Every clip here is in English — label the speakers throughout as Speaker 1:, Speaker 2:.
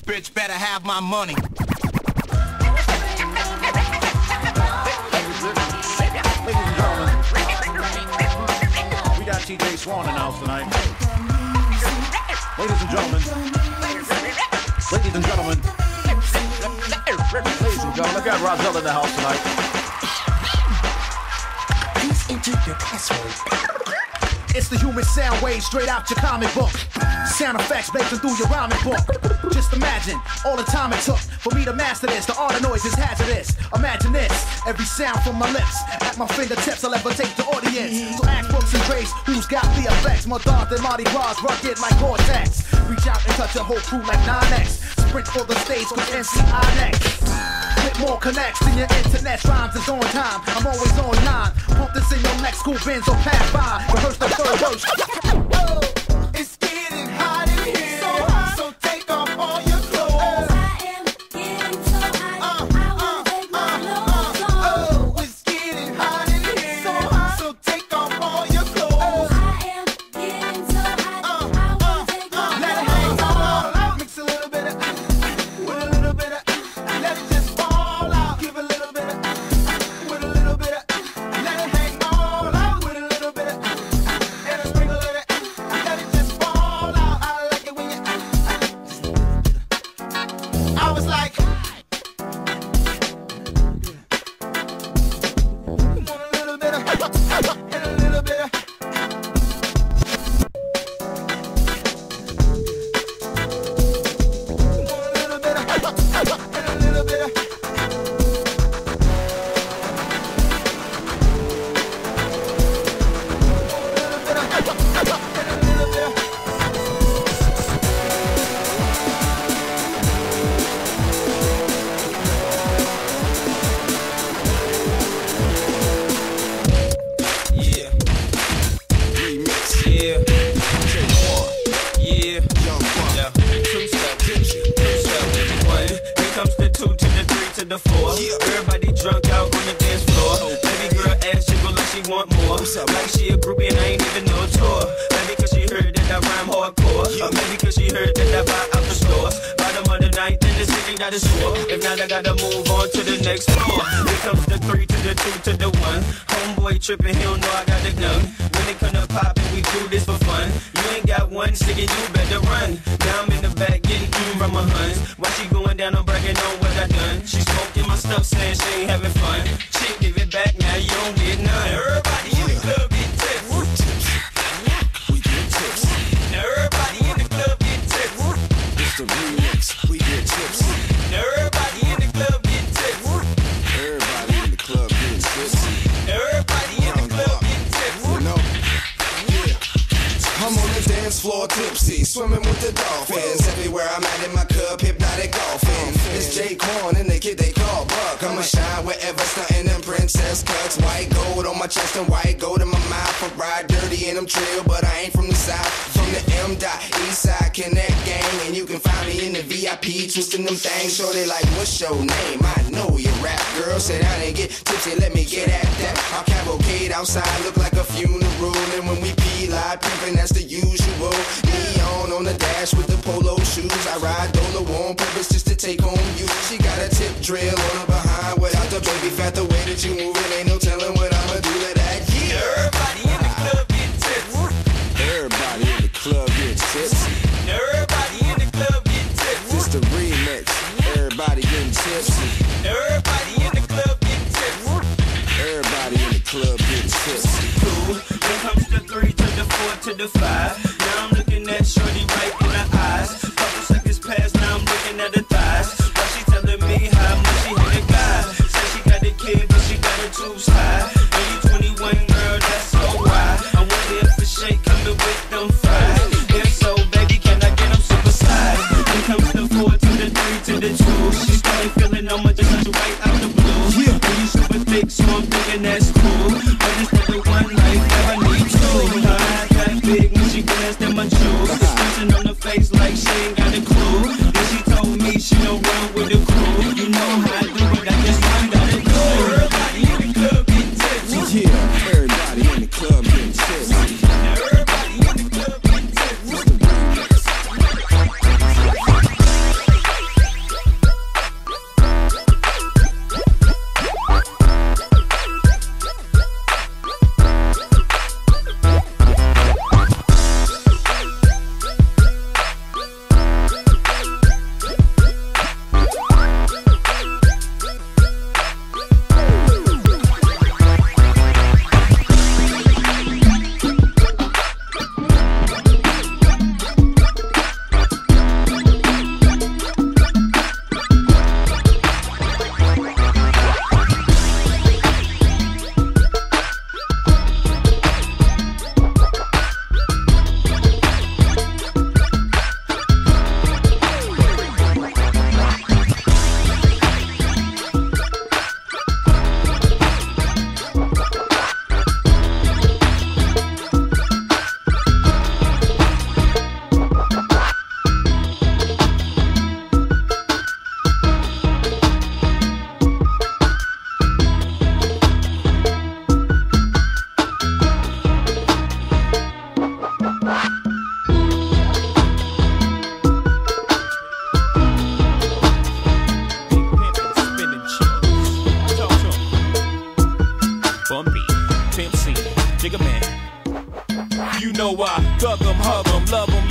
Speaker 1: Bitch better have my money.
Speaker 2: Ladies and gentlemen, we got TJ Swan in the house tonight. Ladies and gentlemen, ladies and gentlemen, ladies and gentlemen, I got Rozelle in the house tonight.
Speaker 3: Please enter your password.
Speaker 4: It's the human sound wave straight out your comic book. Sound effects blazing through your rhyming book. Just imagine all the time it took for me to master this. The art of noise is hazardous. Imagine this, every sound from my lips. At my fingertips I'll ever take the audience. So ask Brooks and Trace who's got the effects. More dark than Mardi Gras, rugged like Cortex. Reach out and touch a whole crew like 9X. Sprint for the stage cause NCI next. With more connects than your internet. Rhymes is on time, I'm always online. Pump this in your next school bins or pass by. Rehearse the third verse.
Speaker 5: It's getting hot in here, so hot, so take off all your clothes.
Speaker 6: I am getting so hot, I wanna take my clothes off.
Speaker 5: Oh, it's getting hot in here, so hot, so take off all your clothes.
Speaker 6: I am getting so hot, I wanna take my
Speaker 5: Let it
Speaker 6: clothes
Speaker 5: hang all
Speaker 6: off.
Speaker 5: out, mix a little bit of, with a little bit of, let it just fall out. Give a little bit of, with a little bit of, let it hang all out, with a little bit of, and a sprinkle of it, let it just fall out. I like it when you, I was like, want a little bit of, and a little bit of.
Speaker 7: Everybody drunk out on the dance floor. Baby girl ass jiggle like she want more. Like she a groupie and I ain't even no tour. Maybe cause she heard that I rhyme hardcore. Or maybe cause she heard that I buy out the stores. Bottom of the ninth in the city, not a score. If not, I gotta move on to the next floor. Here comes the 3 to the 2 to the 1. Homeboy tripping, he don't know I got the gun. When it come to poppin', we do this for fun. You ain't got one sticky, you better run. Now I'm in the back getting from my huns. While she going down, I'm bragging on what I done. She smoking my stuff, saying she ain't having fun. She give it back, now you don't get none. Everybody in the club get tips.
Speaker 5: We get tips.
Speaker 7: Now everybody in the club get tips.
Speaker 5: It's the remix. We get tips.
Speaker 7: Now everybody in the club get tips.
Speaker 5: Everybody in the club getting tips.
Speaker 7: Now everybody in the club get tips.
Speaker 5: You know? Yeah. I'm on the dance floor tipsy, swimming with the dolphins. Everywhere I'm at in my cup, hypnotic golfing. It's J. Corn and the kid they call Buck. I'ma shine wherever, stunting them princess cuts. White gold on my chest and white gold in my mouth. I ride dirty and I'm trill, but I ain't from the south. From the M.Dot, East Side Connect gang. And you can find me in the VIP, twisting them things. So they like, what's your name? I know you rap, girl. Sit down and get tipsy, let me get at that. Our cavalcade outside look like a funeral. And when we peel out pimpin', that's the usual. Neon on the dash with the polo shoes. I ride Dolo on purpose just to take home you. She got a tip drill on her behind. Without the baby fat, the way that you move it, ain't no telling what I'ma do to that. Yeah.
Speaker 7: Everybody in the club get tips.
Speaker 5: Everybody in the club gets tips.
Speaker 7: Now everybody in the club get tips.
Speaker 5: It's the remix. Everybody getting tipsy.
Speaker 7: Now everybody in the club get tips.
Speaker 5: Everybody in the club getting tipsy.
Speaker 7: Cool. Then comes the 3 to the 4 to the 5. Now I'm looking at shorty right in the eyes. Couple seconds pass, now I'm looking at the thighs. While she telling me how much she hit a guy. Say she got a kid, but she got her tubes high. And you 21, girl, that's so why. I wonder if the shake coming with them fries. If so, baby, can I get them super size? Then comes the 4 to the 3 to the 2. She started feeling on my just right out the blue. And you super thick, so I'm thinking that's cool. But instead of one life, I need two. Her eyes got big when she glanced at my jewels. Dancing on the face like she ain't got a clue. Then she told me she don't run with the crew. You know how I do it, I just run down the door. Everybody in the club get tipsy.
Speaker 5: Yeah, everybody in the club getting tipsy.
Speaker 7: Everybody in the club get tipsy.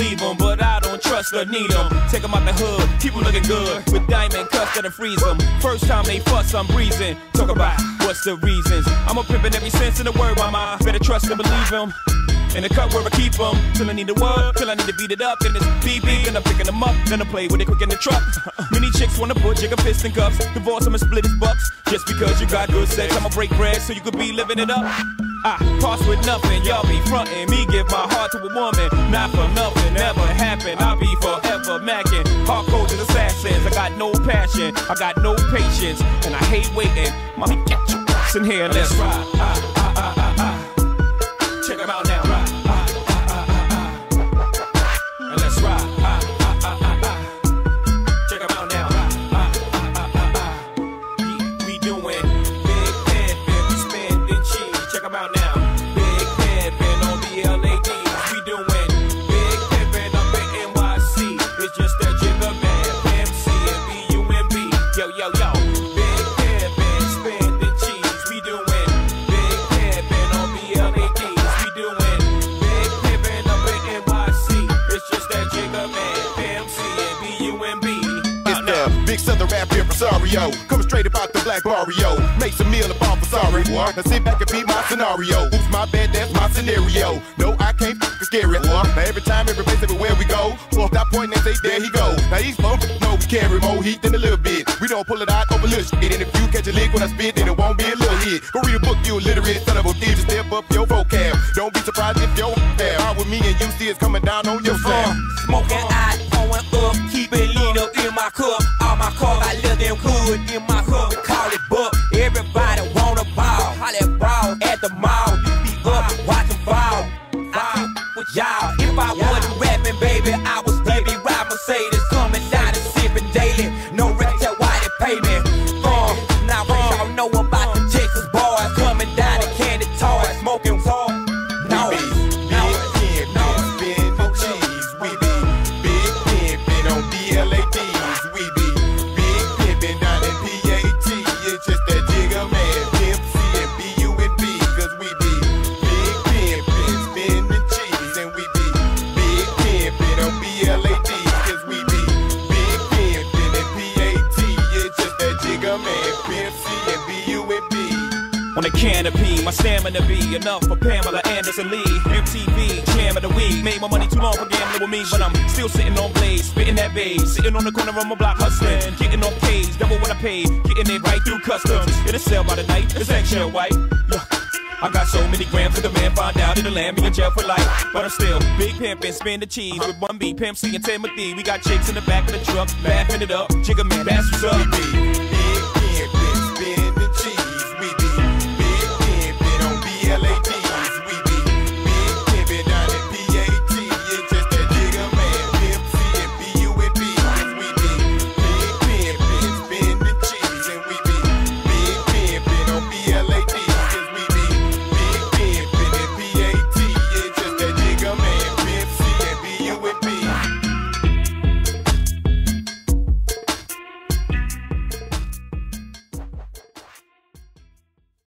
Speaker 7: leave them, but I don't trust or need them. Take them out the hood, keep them looking good, with diamond cuffs that'll freeze them. First time they fuss, I'm breezing. Talk about what's the reasons. I'm a pimpin' every sense in the word, mama. Better trust and believe him. In the cut where I keep them, till I need the word, till I need to beat it up. Then it's beep beep, and I'm picking them up. Then I play with it quick in the truck. Many chicks wanna put jigger fist in cuffs. Divorce them and split his bucks. Just because you got good sex, I'ma break bread so you could be living it up. I pass with nothing, y'all be frontin'. Me give my heart to a woman, not for nothing, never happen. I'll be forever macking. Hardcore to the assassins. I got no passion, I got no patience, and I hate waiting. Mommy, get your ass in here and let's ride. Check them out now. And let's ride. Check them out now. We doing big pimpin', we spending cheese. Check them out now. Big pimpin' on the LADs. We doing big pimpin' up in NYC. It's just that jigger man, MC and BUMB. Yo, yo, yo. Big pimpin', spending cheese. We doing big pimpin' on the LADs. We doing big pimpin' up in NYC. It's just that jigger man, MC and BUMB.
Speaker 1: It's the big southern rap impresario, coming straight about the black barrio. Makes a meal about for sorry. Now sit back and be my scenario. Oops, my bad, that's my scenario. No, I can't f***ing scare it. Now every time, every place, everywhere we go, we'll stop pointing and say, there he go. Now these folks know we carry more heat than a little bit. We don't pull it out over little shit. And if you catch a lick when I spit, then it won't be a little hit. Go read a book, you illiterate son of a bitch. Step up your vocab. Don't be surprised if your have out with me and you see it's coming down on your slab.
Speaker 7: Smoking eyes pouring up, keep it lean up in my cup. All my cars, I live them good in my hood. We call it buck. Everybody wanna ball, holla at ball at the mall. You be up, watching ball. With y'all, if I wasn't rapping, baby, I would still be riding Mercedes, coming down and sipping daily. No record, tell why they pay me. Now what y'all know about the Texas boys coming down to candy toys, smoking hard. No, on the canopy, my stamina be enough for Pamela Anderson Lee. MTV, jam of the week. Made my money too long for gambling with me, but I'm still sitting on blades, spitting that babe. Sitting on the corner of my block hustling, getting off K's, double what I paid, getting it right through customs. It'll sell by the night, it's eggshell white. Look, I got so many grams that the man find out it'll land me in jail for life. But I'm still big pimpin', spin the cheese with 1B, Pimp C and Timothy. We got chicks in the back of the truck, laughing it up. Jigga man, that's what's up.